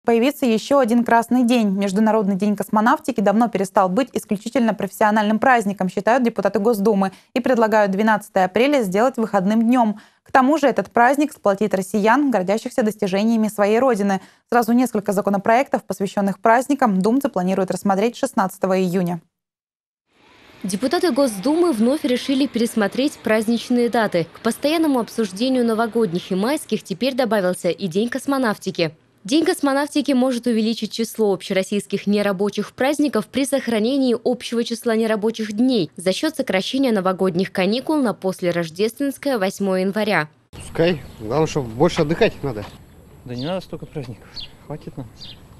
Появится еще один красный день. Международный день космонавтики давно перестал быть исключительно профессиональным праздником, считают депутаты Госдумы, и предлагают 12 апреля сделать выходным днем. К тому же этот праздник сплотит россиян, гордящихся достижениями своей родины. Сразу несколько законопроектов, посвященных праздникам, думцы планируют рассмотреть 16 июня. Депутаты Госдумы вновь решили пересмотреть праздничные даты. К постоянному обсуждению новогодних и майских теперь добавился и День космонавтики. День космонавтики может увеличить число общероссийских нерабочих праздников при сохранении общего числа нерабочих дней за счет сокращения новогодних каникул на послерождественское 8 января. Пускай. Главное, чтобы больше отдыхать надо. Да не надо столько праздников. Хватит нам.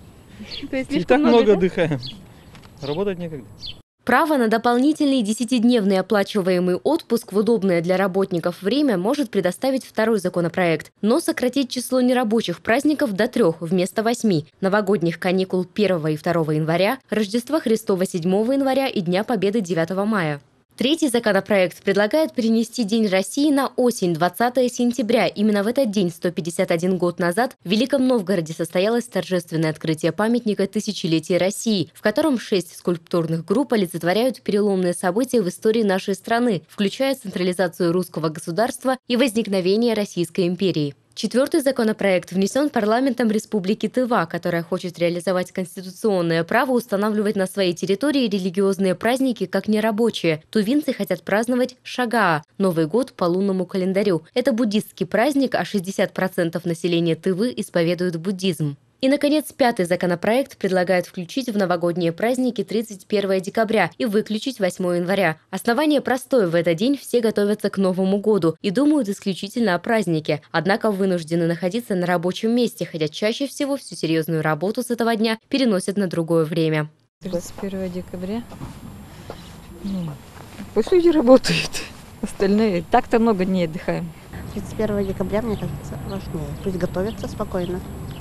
То есть И так много отдыхаем. Работать некогда. Право на дополнительный 10-дневный оплачиваемый отпуск в удобное для работников время может предоставить второй законопроект, но сократить число нерабочих праздников до 3 вместо 8, новогодних каникул 1 и 2 января, Рождества Христова 7 января и Дня Победы 9 мая. Третий законопроект предлагает перенести День России на осень, 20 сентября. Именно в этот день, 151 год назад, в Великом Новгороде состоялось торжественное открытие памятника тысячелетия России, в котором 6 скульптурных групп олицетворяют переломные события в истории нашей страны, включая централизацию русского государства и возникновение Российской империи. Четвертый законопроект внесен парламентом Республики Тыва, которая хочет реализовать конституционное право устанавливать на своей территории религиозные праздники как нерабочие. Тувинцы хотят праздновать Шагаа – Новый год по лунному календарю. Это буддистский праздник, а 60% населения Тывы исповедуют буддизм. И, наконец, пятый законопроект предлагает включить в новогодние праздники 31 декабря и выключить 8 января. Основание простое: в этот день все готовятся к Новому году и думают исключительно о празднике, однако вынуждены находиться на рабочем месте, хотя чаще всего всю серьезную работу с этого дня переносят на другое время. 31 декабря. Пусть люди работают, остальные так-то много дней отдыхаем. 31 декабря, мне кажется, важнее. Пусть готовятся спокойно.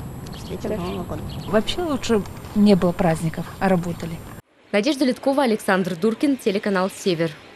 Вообще лучше не было праздников, а работали. Надежда Литкова, Александр Дуркин, телеканал «Север».